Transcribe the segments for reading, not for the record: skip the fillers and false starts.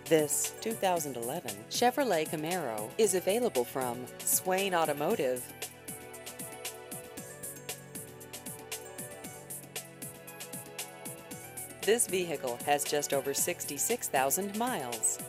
This 2011 Chevrolet Camaro is available from Swain Automotive. This vehicle has just over 66,000 miles.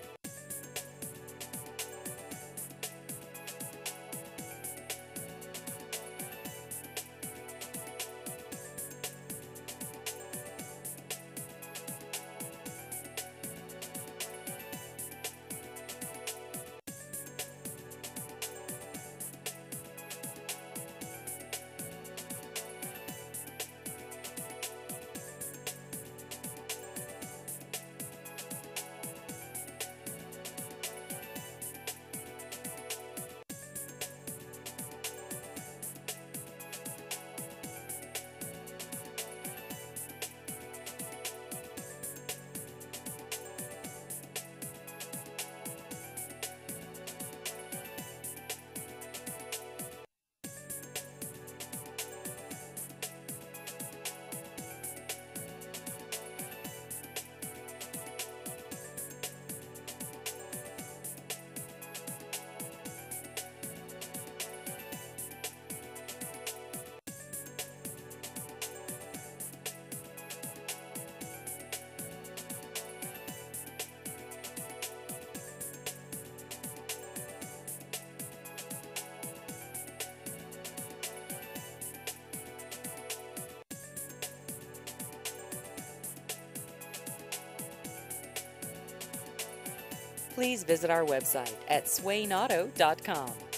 Please visit our website at swainauto.com.